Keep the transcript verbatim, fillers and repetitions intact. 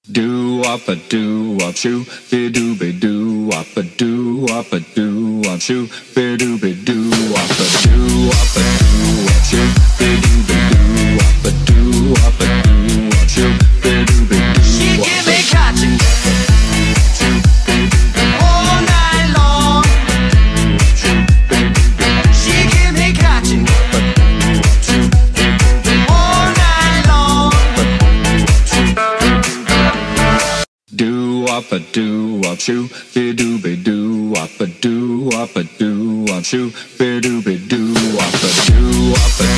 Do wop a do wop shoo, be do be do wop a do wop a do wop shoo, be do be do wop a do wop a do wop shoo, be do be do wop a do wop a do wop shoo, be do be do. She give me cotton all night long. She give me cotton all night long. Do wop a do wop shoo, be do be do wop a do wop a do wop shoo, be do be do wop a do wop a